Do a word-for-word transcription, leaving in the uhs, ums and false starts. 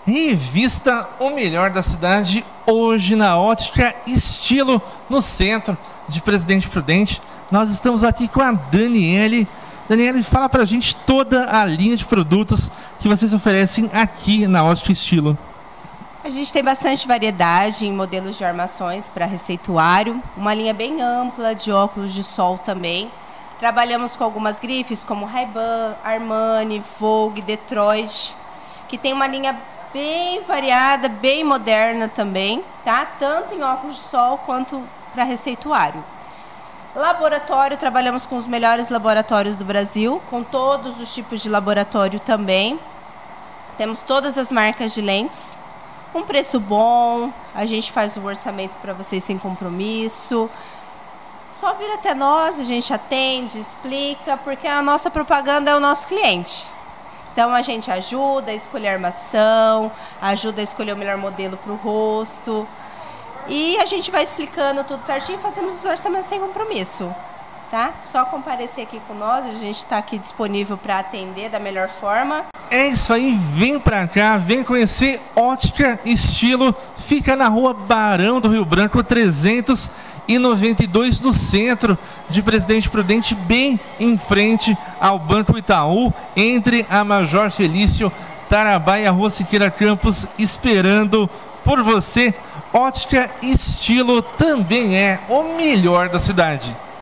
Revista O Melhor da Cidade, hoje na Ótica Estilo, no centro de Presidente Prudente. Nós estamos aqui com a Daniele. Daniele, fala pra gente toda a linha de produtos que vocês oferecem aqui na Ótica Estilo. A gente tem bastante variedade em modelos de armações para receituário, uma linha bem ampla de óculos de sol também. Trabalhamos com algumas grifes como Ray-Ban, Armani, Vogue, Detroit, que tem uma linha bem variada, bem moderna também, tá? Tanto em óculos de sol quanto para receituário. Laboratório, trabalhamos com os melhores laboratórios do Brasil, com todos os tipos de laboratório também. Temos todas as marcas de lentes, com preço bom, a gente faz o orçamento para vocês sem compromisso. Só vir até nós, a gente atende, explica, porque a nossa propaganda é o nosso cliente. Então a gente ajuda a escolher a armação, ajuda a escolher o melhor modelo para o rosto. E a gente vai explicando tudo certinho e fazemos os orçamentos sem compromisso. Tá? Só comparecer aqui com nós, a gente está aqui disponível para atender da melhor forma. É isso aí, vem pra cá, vem conhecer Ótica Estilo. Fica na rua Barão do Rio Branco, trezentos e noventa e dois, no centro de Presidente Prudente, bem em frente ao Banco Itaú, entre a Major Felício Tarabá e a Rua Siqueira Campos, esperando por você. Ótica Estilo também é o melhor da cidade.